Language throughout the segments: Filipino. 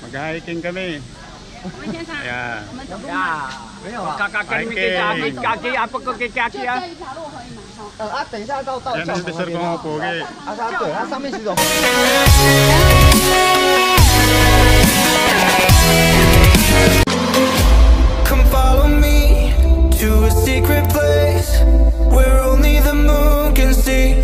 Mag-hiking kami. Ayan. Kaki, apa kau kaki啊？ 等一下到 yan ang officer ko mga pogi. 对，它上面是种。Come follow me to a secret place where only the moon can see.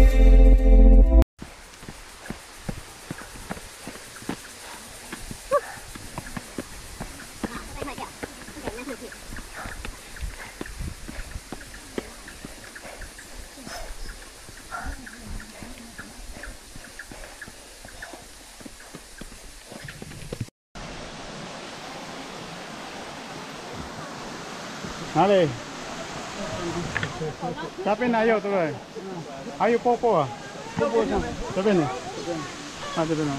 Nali. Sabi na ayaw tuloy. Ayaw popo ah. Popo siya. Sabi na. Sabi na.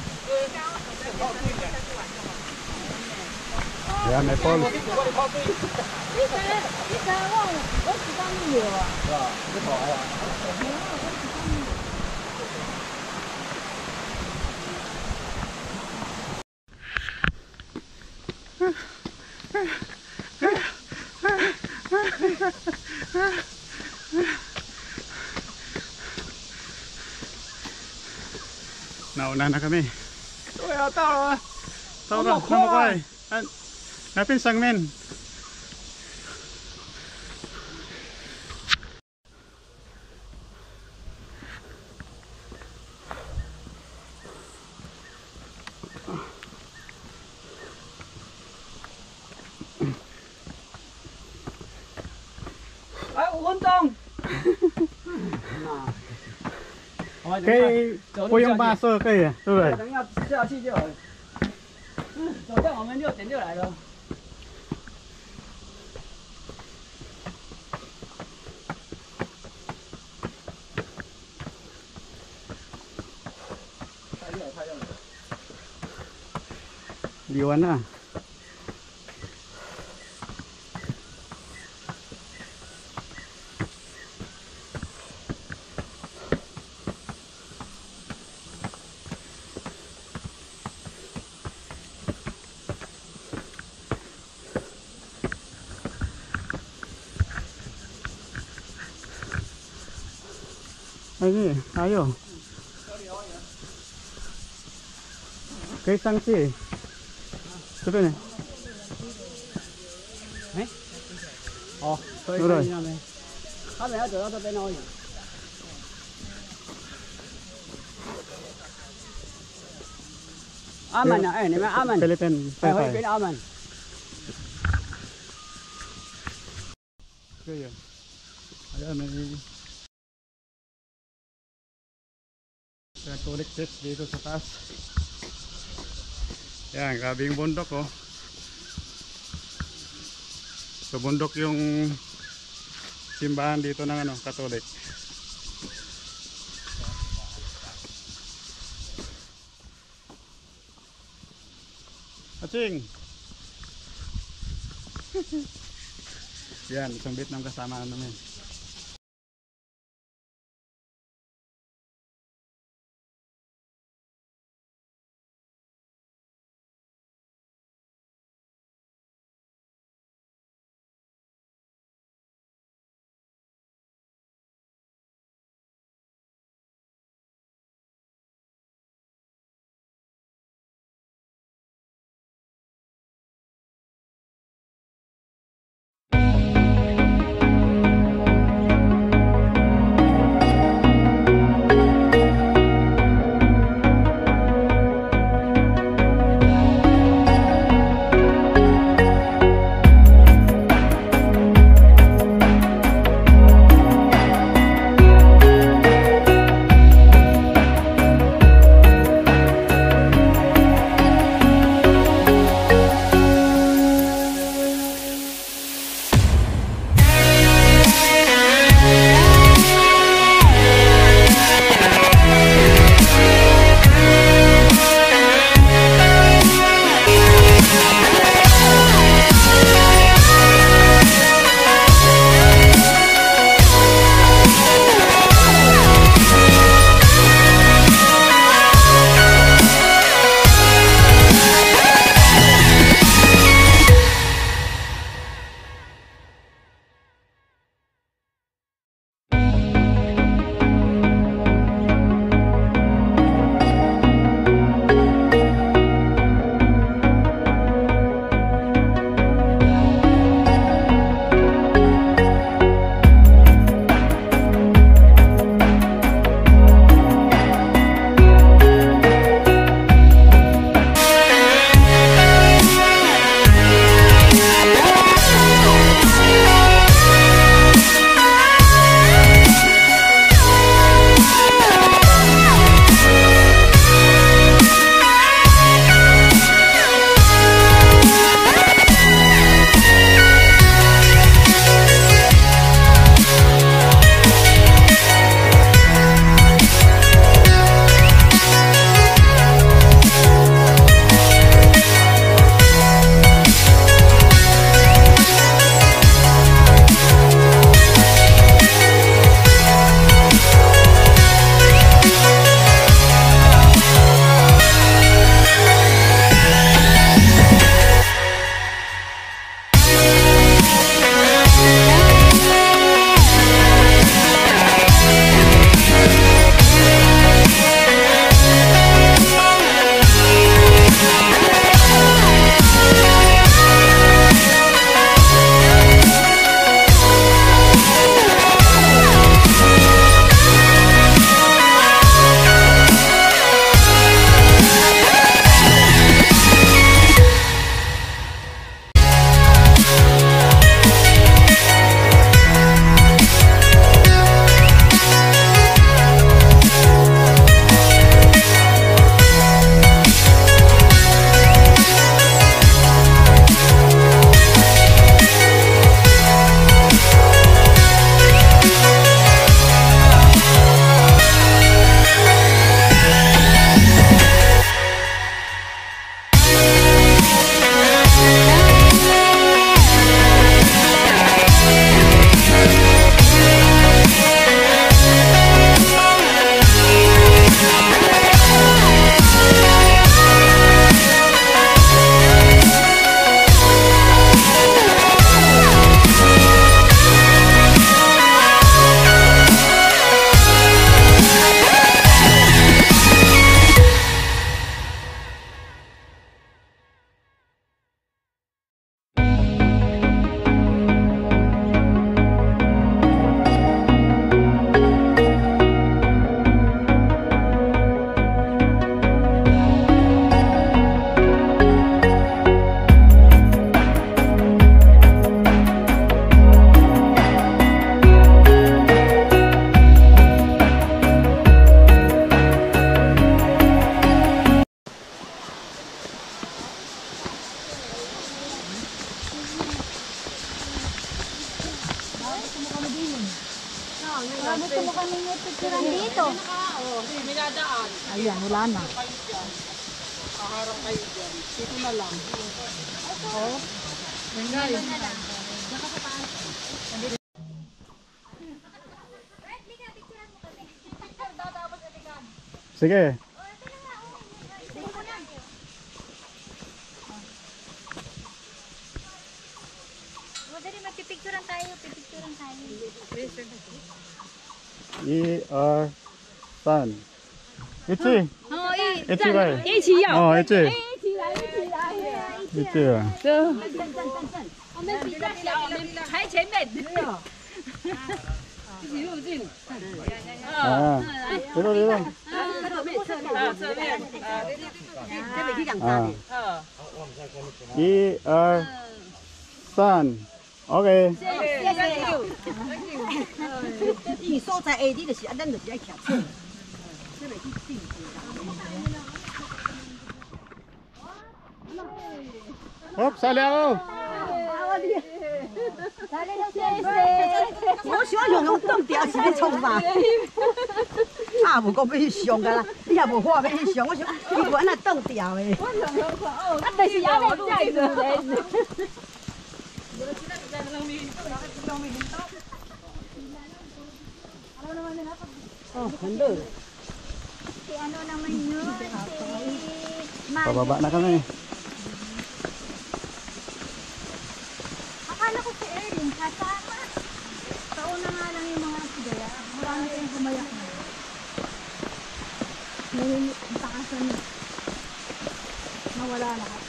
Ayan, may pole. Nauna na kami. Tao na namukoy. Napinsang men. Ay, 5分钟。 可以不用跋涉，可以，对不对？ 等一下下去就好了。走这样我们就点就来了。 Liwan na. Ay, ayo. Kay sangsi. Sabi na. Eh? Oh, 所以那边，他们要走到这边哦。阿门啊，哎，你们阿门。 Philippine. 哎，回边阿门。 Kaya. Ayan, may Catholic Church dito sa taas. Yan, grabe yung bundok oh. So bundok yung simbahan dito ng ano, Catholic. Aching! Yan, isang Vietnam kasama namin. yan, wala na. Paharang kayo dyan. Dito na lang. Oo. Bengay. Sige. Dali, magpipicturean tayo, pipicturean tayo. San. Ichi. Ichi ba? 一起要， Oh, ichi. 一起来，一起来。 Ichi ba? 我们比较小，我们排前面。一起入镜。 Ah. Dito, dito. 侧面。这边去讲 Ah. 1、2、3。OK。 伊所在下你就是咱就是爱徛侧。这边去镜。 Hop, sali ako. 我想用用冻掉是要创啥？啊，无讲要去上噶啦，你也无话要去上，我想你原来冻掉的。 啊，就是要来录这个。 哦，很热。 Si ano naman yun? Si Pababa na kami. Akala ko si Erling kasama. Kauna nga lang yung mga sigaya. Marami kayong gumayak na. Ngayon, ang takasan na. Nawala lahat.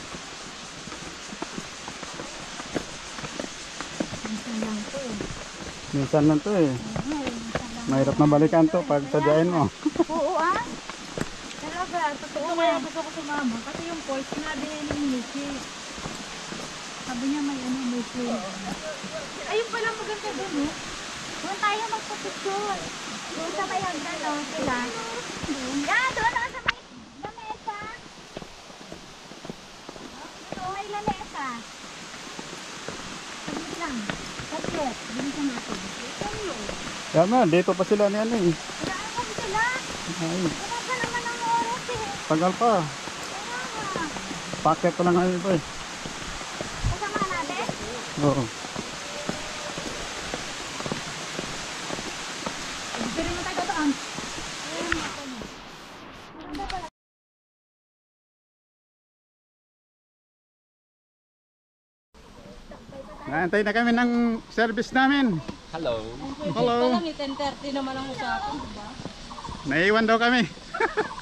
Minsan lang to eh. Minsan lang to eh. Mahirap na balikan to pag sadyain mo. Oo ah. Talaga, totoo kaya gusto ko sumama. Kasi yung Paul, sinabi niya ni Miki. Sabi niya may ano, may pool. Ayun pala maganda doon eh. Doon tayo magpapicture. Doon sa may hagdan o, sila. Doon ako sa may lamesa. Doon may lamesa. Saglit lang. Saglit. Bilisan natin. Yan na, dito pa sila niyan eh. Kailangan kami sila. Ay, Wala pa naman ang oras eh. tagal pa. Kaya nga. Paket pa lang kami ito eh. Kasama natin? Oo. Dito rin mo tayo doon. Naantay na kami ng service namin. Hello. Hello. Ito lang, 10:30 naman ang usapan, diba? Naiwan daw kami.